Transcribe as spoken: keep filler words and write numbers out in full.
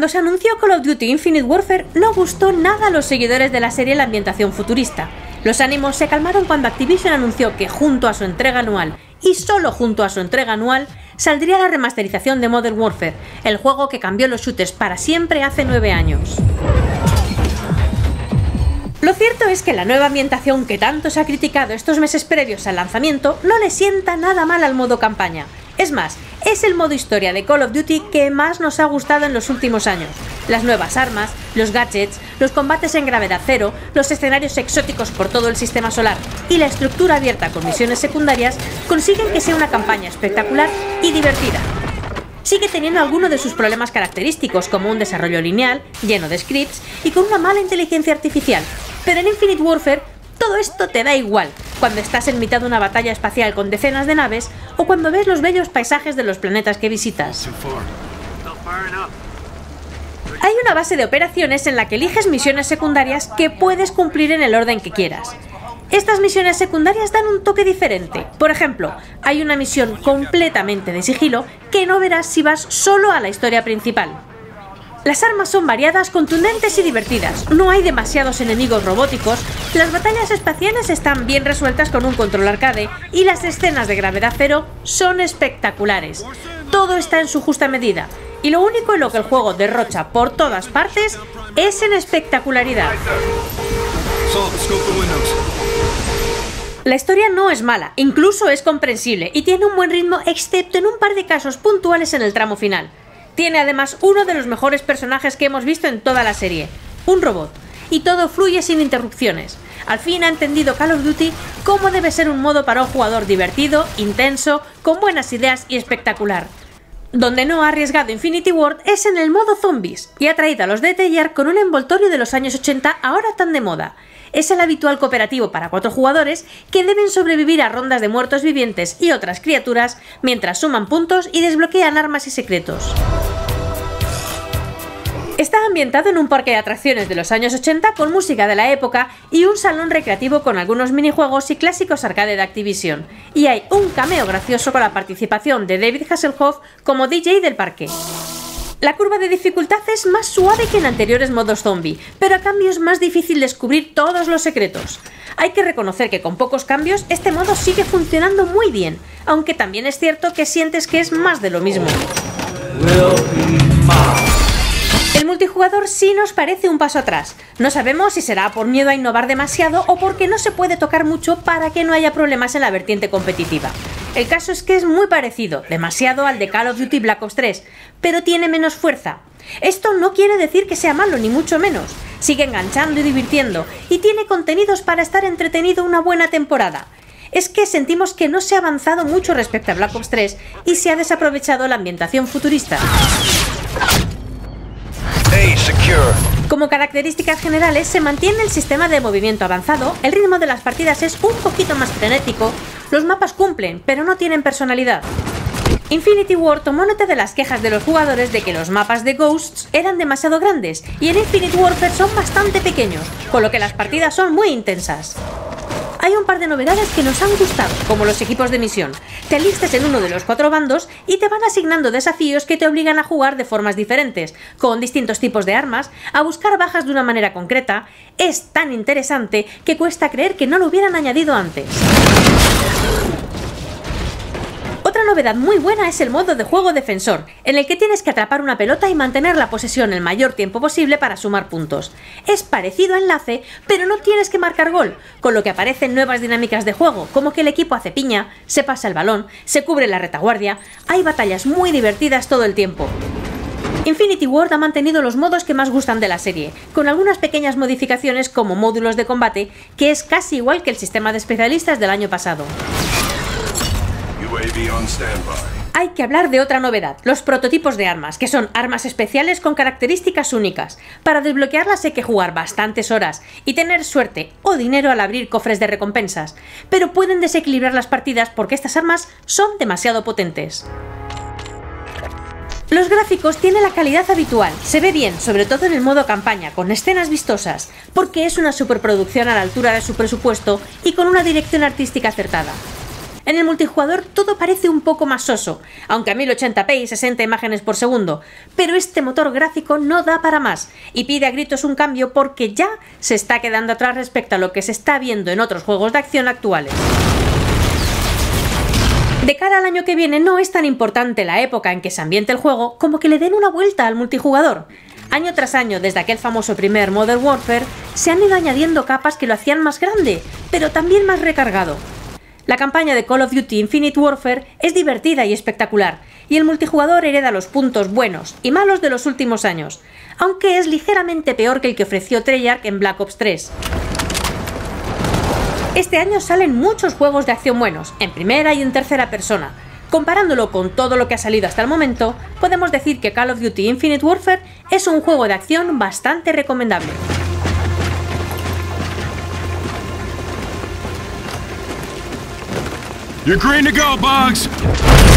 Cuando se anunció Call of Duty Infinite Warfare no gustó nada a los seguidores de la serie la ambientación futurista. Los ánimos se calmaron cuando Activision anunció que junto a su entrega anual, y solo junto a su entrega anual, saldría la remasterización de Modern Warfare, el juego que cambió los shooters para siempre hace nueve años. Lo cierto es que la nueva ambientación que tanto se ha criticado estos meses previos al lanzamiento no le sienta nada mal al modo campaña. Es más, es el modo historia de Call of Duty que más nos ha gustado en los últimos años. Las nuevas armas, los gadgets, los combates en gravedad cero, los escenarios exóticos por todo el sistema solar y la estructura abierta con misiones secundarias consiguen que sea una campaña espectacular y divertida. Sigue teniendo algunos de sus problemas característicos, como un desarrollo lineal, lleno de scripts y con una mala inteligencia artificial, pero en Infinite Warfare todo esto te da igual, cuando estás en mitad de una batalla espacial con decenas de naves o cuando ves los bellos paisajes de los planetas que visitas. Hay una base de operaciones en la que eliges misiones secundarias que puedes cumplir en el orden que quieras. Estas misiones secundarias dan un toque diferente. Por ejemplo, hay una misión completamente de sigilo que no verás si vas solo a la historia principal. Las armas son variadas, contundentes y divertidas, no hay demasiados enemigos robóticos, las batallas espaciales están bien resueltas con un control arcade y las escenas de gravedad cero son espectaculares. Todo está en su justa medida y lo único en lo que el juego derrocha por todas partes es en espectacularidad. La historia no es mala, incluso es comprensible y tiene un buen ritmo excepto en un par de casos puntuales en el tramo final. Tiene además uno de los mejores personajes que hemos visto en toda la serie, un robot, y todo fluye sin interrupciones. Al fin ha entendido Call of Duty cómo debe ser un modo para un jugador divertido, intenso, con buenas ideas y espectacular. Donde no ha arriesgado Infinity Ward es en el modo zombies, y ha traído a los de Treyarch con un envoltorio de los años ochenta ahora tan de moda. Es el habitual cooperativo para cuatro jugadores que deben sobrevivir a rondas de muertos vivientes y otras criaturas mientras suman puntos y desbloquean armas y secretos. Está ambientado en un parque de atracciones de los años ochenta con música de la época y un salón recreativo con algunos minijuegos y clásicos arcade de Activision. Y hay un cameo gracioso con la participación de David Hasselhoff como D J del parque. La curva de dificultad es más suave que en anteriores modos zombie, pero a cambio es más difícil descubrir todos los secretos. Hay que reconocer que con pocos cambios este modo sigue funcionando muy bien, aunque también es cierto que sientes que es más de lo mismo. El multijugador sí nos parece un paso atrás. No sabemos si será por miedo a innovar demasiado o porque no se puede tocar mucho para que no haya problemas en la vertiente competitiva. El caso es que es muy parecido, demasiado al de Call of Duty Black Ops tres, pero tiene menos fuerza. Esto no quiere decir que sea malo, ni mucho menos. Sigue enganchando y divirtiendo, y tiene contenidos para estar entretenido una buena temporada. Es que sentimos que no se ha avanzado mucho respecto a Black Ops tres y se ha desaprovechado la ambientación futurista. Como características generales se mantiene el sistema de movimiento avanzado, el ritmo de las partidas es un poquito más frenético, los mapas cumplen, pero no tienen personalidad. Infinity Ward tomó nota de las quejas de los jugadores de que los mapas de Ghosts eran demasiado grandes y en Infinite Warfare son bastante pequeños, con lo que las partidas son muy intensas. Hay un par de novedades que nos han gustado, como los equipos de misión. Te alistas en uno de los cuatro bandos y te van asignando desafíos que te obligan a jugar de formas diferentes, con distintos tipos de armas, a buscar bajas de una manera concreta. Es tan interesante que cuesta creer que no lo hubieran añadido antes. Otra novedad muy buena es el modo de juego defensor, en el que tienes que atrapar una pelota y mantener la posesión el mayor tiempo posible para sumar puntos. Es parecido a Enlace, pero no tienes que marcar gol, con lo que aparecen nuevas dinámicas de juego, como que el equipo hace piña, se pasa el balón, se cubre la retaguardia, hay batallas muy divertidas todo el tiempo. Infinity Ward ha mantenido los modos que más gustan de la serie, con algunas pequeñas modificaciones como módulos de combate, que es casi igual que el sistema de especialistas del año pasado. Hay que hablar de otra novedad, los prototipos de armas, que son armas especiales con características únicas. Para desbloquearlas hay que jugar bastantes horas y tener suerte o dinero al abrir cofres de recompensas, pero pueden desequilibrar las partidas porque estas armas son demasiado potentes. Los gráficos tienen la calidad habitual, se ve bien, sobre todo en el modo campaña, con escenas vistosas, porque es una superproducción a la altura de su presupuesto y con una dirección artística acertada. En el multijugador todo parece un poco más soso, aunque a mil ochenta p y sesenta imágenes por segundo, pero este motor gráfico no da para más y pide a gritos un cambio porque ya se está quedando atrás respecto a lo que se está viendo en otros juegos de acción actuales. De cara al año que viene no es tan importante la época en que se ambiente el juego como que le den una vuelta al multijugador. Año tras año, desde aquel famoso primer Modern Warfare, se han ido añadiendo capas que lo hacían más grande, pero también más recargado. La campaña de Call of Duty Infinite Warfare es divertida y espectacular, y el multijugador hereda los puntos buenos y malos de los últimos años, aunque es ligeramente peor que el que ofreció Treyarch en Black Ops tres. Este año salen muchos juegos de acción buenos, en primera y en tercera persona. Comparándolo con todo lo que ha salido hasta el momento, podemos decir que Call of Duty Infinite Warfare es un juego de acción bastante recomendable. You're green to go, Bugs!